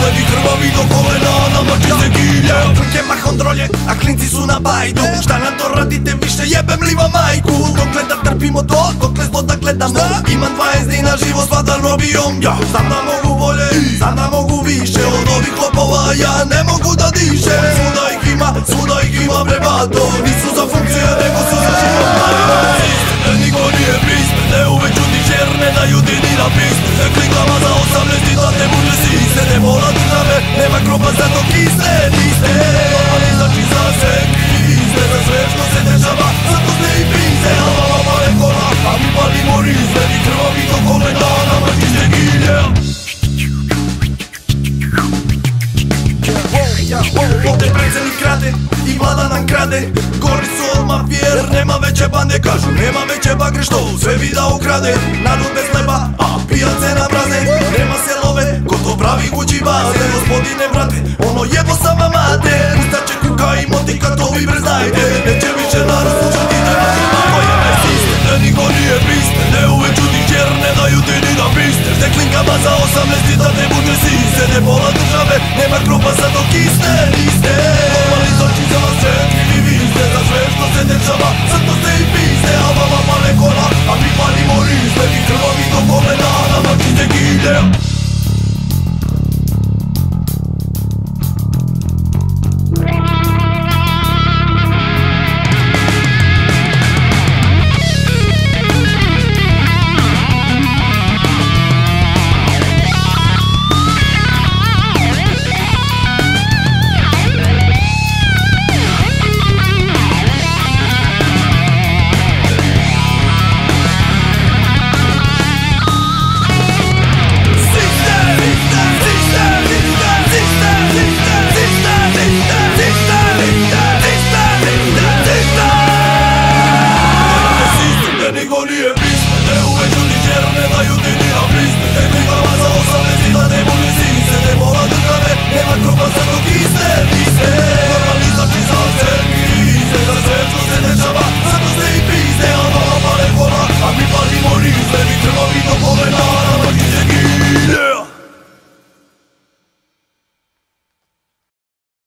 izgledi krvavi do kolena, nama čiste kilje. Trke mahom drolje, a klinci su na bajdu. Šta nam to radite, više jebem li vam majku. Dokle da trpimo to, dokle zlo da gledamo. Imam 20 dina živo s vadan robijom. Ja znam da mogu bolje, znam da mogu više. Od ovih lopova ja ne mogu da dišem. Svuda ih ima brebato. Nisu za funkcije, nego su za život. Niko nije pis, ne uvek čutiš jer ne daju ti ni napis. Kliklama za 18 i da ne može sise. Ne mora države, nema groba za to kisne. Niste, ali znači za se krize. Za sve što se dešava, zato ste i pise. A vama pale kola, a mi palimo rizme. Ni krvavi do kolena, nama čiste kilje. Ovdje predsjednik krade i vlada nam krade. Gori su od mafije jer nema veće bande. Kažu nema veće bagre što sve vida ukrade. Narod bez hleba, a pijace na prazne. Nema se love, ko to pravi kući baze. Gospodine vrate, ono jebo sama mate. Ustaće kuka i motika, to vi preznajte. Neće više narod slušati, nema što je sistem. Niko nije piste, ne uvek čutiš jer ne daju ti ni da